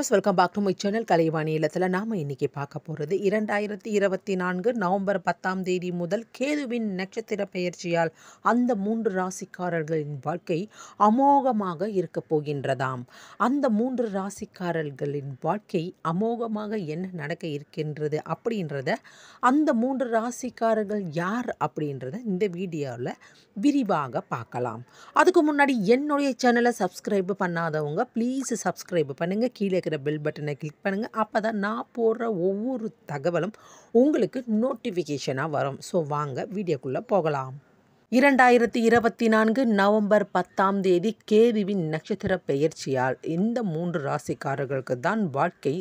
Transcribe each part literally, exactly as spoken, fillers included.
Viewers, welcome back to my channel Kalaivani இல்லத்தில். நாம் இன்றைக்கி பார்க்க போகிறது இரண்டாயிரத்தி இருபத்தி நான்கு நவம்பர் பத்தாம் தேதி முதல் கேதுவின் நட்சத்திர பெயர்ச்சியால் அந்த மூன்று ராசிக்காரர்களின் வாழ்க்கை அமோகமாக இருக்க போகின்றதாம். அந்த மூன்று ராசிக்காரர்களின் வாழ்க்கை அமோகமாக என்ன நடக்க இருக்கின்றது அப்படின்றத, அந்த மூன்று ராசிக்காரர்கள் யார் அப்படின்றத இந்த வீடியோவில் விரிவாக பார்க்கலாம். அதுக்கு முன்னாடி என்னுடைய சேனலை சப்ஸ்கிரைப் பண்ணாதவங்க ப்ளீஸ் சப்ஸ்கிரைப் பண்ணுங்கள். கீழே இருக்கிற பெல் பட்டனை கிளிக் பண்ணுங்கள். அப்போ தான் நான் போடுற ஒவ்வொரு தகவலும் உங்களுக்கு நோட்டிஃபிகேஷனாக வரும். ஸோ வாங்க வீடியோக்குள்ளே போகலாம். இரண்டாயிரத்தி இருபத்தி நான்கு நவம்பர் பத்தாம் தேதி கேதுவின் நட்சத்திர பெயர்ச்சியால் இந்த மூன்று ராசிக்காரர்களுக்கு தான் வாழ்க்கை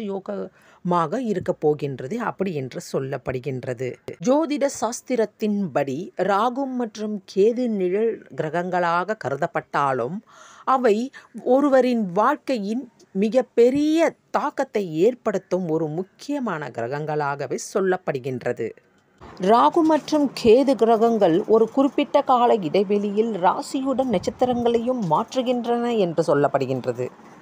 ராஜயோகமாக இருக்க போகின்றது அப்படி என்று சொல்லப்படுகின்றது. ஜோதிட சாஸ்திரத்தின்படி ராகு மற்றும் கேது நிழல் கிரகங்களாக கருதப்பட்டாலும் அவை ஒருவரின் வாழ்க்கையின் மிக பெரிய தாக்கத்தை ஏற்படுத்தும் ஒரு முக்கியமான கிரகங்களாகவே சொல்லப்படுகின்றது. ராகு மற்றும் கேது கிரகங்கள் ஒரு குறிப்பிட்ட கால இடைவெளியில் ராசியுடன் நட்சத்திரங்களையும் மாற்றுகின்றன என்று சொல்லப்படுகின்றது.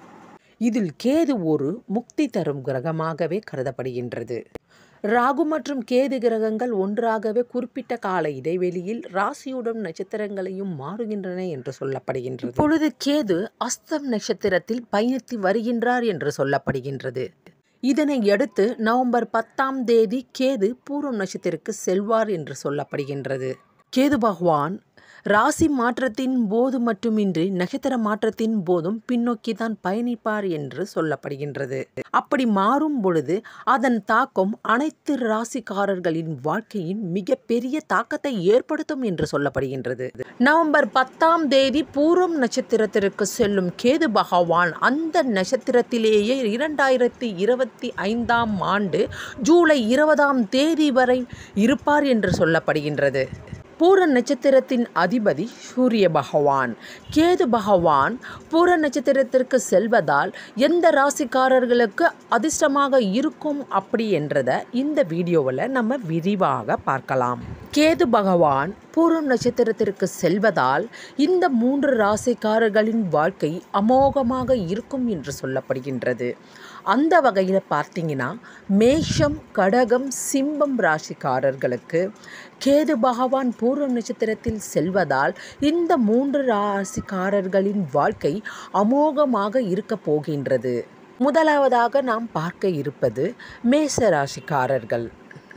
இதில் கேது ஒரு முக்தி தரும் கிரகமாகவே கருதப்படுகின்றது. ராகு மற்றும் கேது கிரகங்கள் ஒன்றாகவே குறிப்பிட்ட கால இடைவெளியில் ராசியுடன் நட்சத்திரங்களையும் மாறுகின்றன என்று சொல்லப்படுகின்றது. இப்பொழுது கேது அஸ்தம் நட்சத்திரத்தில் பயணித்து வருகின்றார் என்று சொல்லப்படுகின்றது. இதனை அடுத்து நவம்பர் பத்தாம் தேதி கேது பூரம் நட்சத்திரத்திற்கு செல்வார் என்று சொல்லப்படுகின்றது. கேது பகவான் ராசி மாற்றத்தின் போது மட்டுமின்றி நட்சத்திர மாற்றத்தின் போதும் பின்னோக்கி தான் பயணிப்பார் என்று சொல்லப்படுகின்றது. அப்படி மாறும் பொழுது அதன் தாக்கம் அனைத்து ராசிக்காரர்களின் வாழ்க்கையின் மிக பெரிய தாக்கத்தை ஏற்படுத்தும் என்று சொல்லப்படுகின்றது. நவம்பர் பத்தாம் தேதி பூரம் நட்சத்திரத்திற்கு செல்லும் கேது பகவான் அந்த நட்சத்திரத்திலேயே இரண்டாயிரத்தி இருபத்தி ஐந்தாம் ஆண்டு ஜூலை இருபதாம் தேதி வரை இருப்பார் என்று சொல்லப்படுகின்றது. பூர நட்சத்திரத்தின் அதிபதி சூரிய பகவான். கேது பகவான் பூர நட்சத்திரத்திற்கு செல்வதால் எந்த ராசிக்காரர்களுக்கு அதிர்ஷ்டமாக இருக்கும் அப்படி என்றதை இந்த வீடியோவில் நம்ம விரிவாக பார்க்கலாம். கேது பகவான் பூரம் நட்சத்திரத்திற்கு செல்வதால் இந்த மூன்று ராசிக்காரர்களின் வாழ்க்கை அமோகமாக இருக்கும் என்று சொல்லப்படுகின்றது. அந்த வகையில் பார்த்தீங்கன்னா மேஷம், கடகம், சிம்மம் ராசிக்காரர்களுக்கு கேது பகவான் பூரம் நட்சத்திரத்தில் செல்வதால் இந்த மூன்று ராசிக்காரர்களின் வாழ்க்கை அமோகமாக இருக்க போகின்றது. முதலாவதாக நாம் பார்க்க இருப்பது மேஷ ராசிக்காரர்கள்.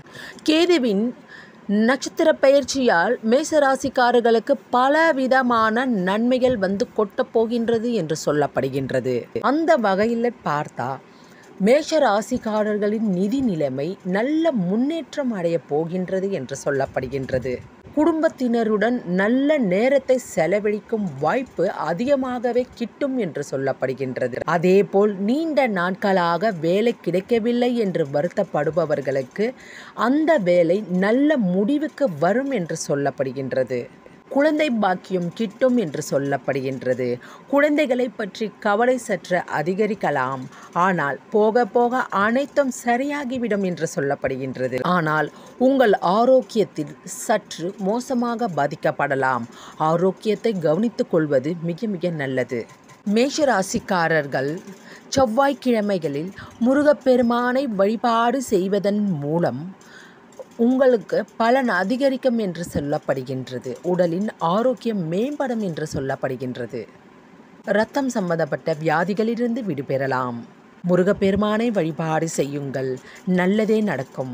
கேதுவின் நட்சத்திர பயிற்சியால் மேசராசிக்காரர்களுக்கு பல விதமான நன்மைகள் வந்து கொட்டப் போகின்றது என்று சொல்லப்படுகின்றது. அந்த வகையில் பார்த்தா மேஷ ராசிக்காரர்களின் நிதி நிலைமை நல்ல முன்னேற்றம் அடைய போகின்றது என்று சொல்லப்படுகின்றது. குடும்பத்தினருடன் நல்ல நேரத்தை செலவழிக்கும் வாய்ப்பு அதிகமாகவே கிட்டும் என்று சொல்லப்படுகின்றது. அதேபோல் நீண்ட நாட்களாக வேலை கிடைக்கவில்லை என்று வருத்தப்படுபவர்களுக்கு அந்த வேலை நல்ல முடிவுக்கு வரும் என்று சொல்லப்படுகின்றது. குழந்தை பாக்கியம் கிட்டும் என்று சொல்லப்படுகின்றது. குழந்தைகளை பற்றி கவலை சற்று அதிகரிக்கலாம், ஆனால் போக போக அனைத்தும் சரியாகிவிடும் என்று சொல்லப்படுகின்றது. ஆனால் உங்கள் ஆரோக்கியத்தில் சற்று மோசமாக பாதிக்கப்படலாம். ஆரோக்கியத்தை கவனித்துக் கொள்வது மிக மிக நல்லது. மேஷராசிக்காரர்கள் செவ்வாய்க்கிழமைகளில் முருகப்பெருமானை வழிபாடு செய்வதன் மூலம் உங்களுக்கு பலன் அதிகரிக்கும் என்று சொல்லப்படுகின்றது. உடலின் ஆரோக்கியம் மேம்படும் என்று சொல்லப்படுகின்றது. இரத்தம் சம்பந்தப்பட்ட வியாதிகளிலிருந்து விடுபெறலாம். முருகப்பெருமானை வழிபாடு செய்யுங்கள், நல்லதே நடக்கும்.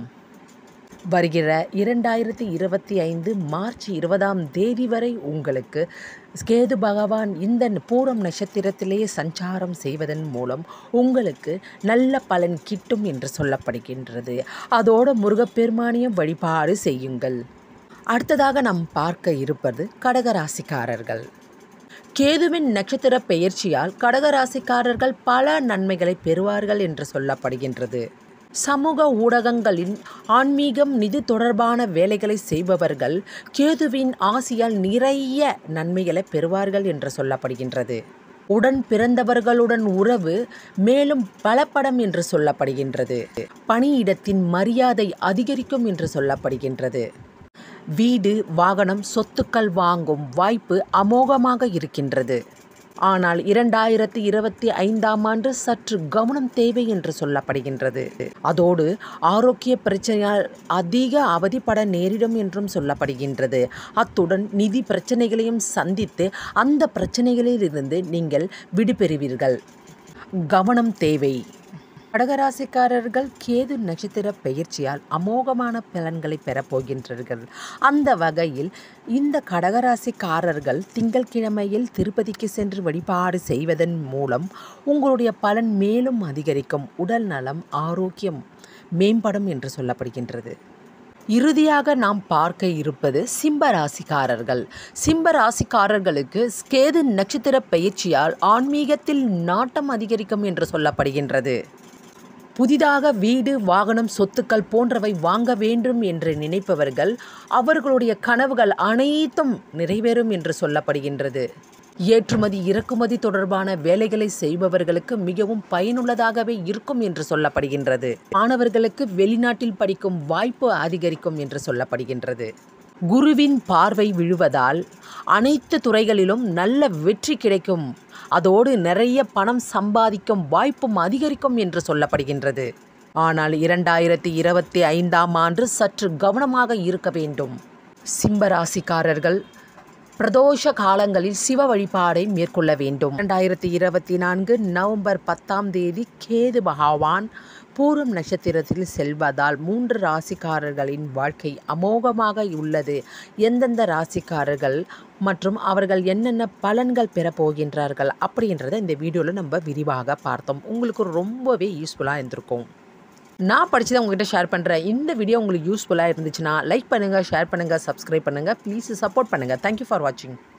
வருகிற இரண்டாயிரத்தி இருபத்தி ஐந்து மார்ச் இருபதாம் தேதி வரை உங்களுக்கு கேது பகவான் இந்த பூரம் நட்சத்திரத்திலேயே சஞ்சாரம் செய்வதன் மூலம் உங்களுக்கு நல்ல பலன் கிட்டும் என்று சொல்லப்படுகின்றது. அதோடு முருகப்பெருமானையும் வழிபாடு செய்யுங்கள். அடுத்ததாக நாம் பார்க்க இருப்பது கடகராசிக்காரர்கள். கேதுவின் நட்சத்திர பெயர்ச்சியால் கடகராசிக்காரர்கள் பல நன்மைகளை பெறுவார்கள் என்று சொல்லப்படுகின்றது. சமூக ஊடகங்களின் ஆன்மீகம், நிதி தொடர்பான வேலைகளை செய்பவர்கள் கேதுவின் ஆசியால் நிறைய நன்மைகளை பெறுவார்கள் என்று சொல்லப்படுகின்றது. உடன் பிறந்தவர்களுடன் உறவு மேலும் பலப்படும் என்று சொல்லப்படுகின்றது. பணியிடத்தின் மரியாதை அதிகரிக்கும் என்று சொல்லப்படுகின்றது. வீடு, வாகனம், சொத்துக்கள் வாங்கும் வாய்ப்பு அமோகமாக இருக்கின்றது. ஆனால் இரண்டாயிரத்தி இருபத்தி ஐந்தாம் ஆண்டு சற்று கவனம் தேவை என்று சொல்லப்படுகின்றது. அதோடு ஆரோக்கிய பிரச்சனையால் அதிக அவதிப்பட நேரிடும் என்றும் சொல்லப்படுகின்றது. அத்துடன் நிதி பிரச்சனைகளையும் சந்தித்து அந்த பிரச்சனைகளில் இருந்து நீங்கள் விடுபெறுவீர்கள். கவனம் தேவை. கடகராசிக்காரர்கள் கேது நட்சத்திர பெயர்ச்சியால் அமோகமான பலன்களை பெறப்போகின்றார்கள். அந்த வகையில் இந்த கடகராசிக்காரர்கள் திங்கட்கிழமையில் திருப்பதிக்கு சென்று வழிபாடு செய்வதன் மூலம் உங்களுடைய பலன் மேலும் அதிகரிக்கும். உடல் நலம் ஆரோக்கியம் மேம்படும் என்று சொல்லப்படுகின்றது. இறுதியாக நாம் பார்க்க இருப்பது சிம்ம ராசிக்காரர்கள். சிம்ம ராசிக்காரர்களுக்கு கேது நட்சத்திர பயிற்சியால் ஆன்மீகத்தில் நாட்டம் அதிகரிக்கும் என்று சொல்லப்படுகின்றது. புதிதாக வீடு வாகனம் சொத்துக்கள் போன்றவை வாங்க வேண்டும் என்று நினைப்பவர்கள் அவர்களுடைய கனவுகள் அனைத்தும் நிறைவேறும் என்று சொல்லப்படுகின்றது. ஏற்றுமதி இறக்குமதி தொடர்பான வேலைகளை செய்பவர்களுக்கு மிகவும் பயனுள்ளதாகவே இருக்கும் என்று சொல்லப்படுகின்றது. மாணவர்களுக்கு வெளிநாட்டில் படிக்கும் வாய்ப்பு அதிகரிக்கும் என்று சொல்லப்படுகின்றது. குருவின் பார்வை விழுவதால் அனைத்து துறைகளிலும் நல்ல வெற்றி கிடைக்கும். அதோடு நிறைய பணம் சம்பாதிக்கும் வாய்ப்பும் அதிகரிக்கும் என்று சொல்லப்படுகின்றது. ஆனால் இரண்டாயிரத்தி இருபத்தி ஐந்தாம் ஆண்டு சற்று கவனமாக இருக்க வேண்டும். சிம்ம ராசிக்காரர்கள் பிரதோஷ காலங்களில் சிவ வழிபாடை மேற்கொள்ள வேண்டும். இரண்டாயிரத்தி இருபத்தி நான்கு நவம்பர் பத்தாம் தேதி கேது பகவான் பூரம் நட்சத்திரத்தில் செல்வதால் மூன்று ராசிக்காரர்களின் வாழ்க்கை அமோகமாக உள்ளது. எந்தெந்த ராசிக்காரர்கள் மற்றும் அவர்கள் என்னென்ன பலன்கள் பெறப்போகின்றார்கள் அப்படின்றத இந்த வீடியோவில் நம்ம விரிவாக பார்த்தோம். உங்களுக்கு ரொம்பவே யூஸ்ஃபுல்லாக இருந்திருக்கும். நான் படித்ததை உங்கள்கிட்ட ஷேர் பண்ணுறேன். இந்த வீடியோ உங்களுக்கு யூஸ்ஃபுல்லாக இருந்துச்சுன்னா லைக் பண்ணுங்கள், ஷேர் பண்ணுங்கள், சப்ஸ்கிரைப் பண்ணுங்கள். ப்ளீஸ் சப்போர்ட் பண்ணுங்கள். தேங்க்யூ ஃபார் வாட்சிங்.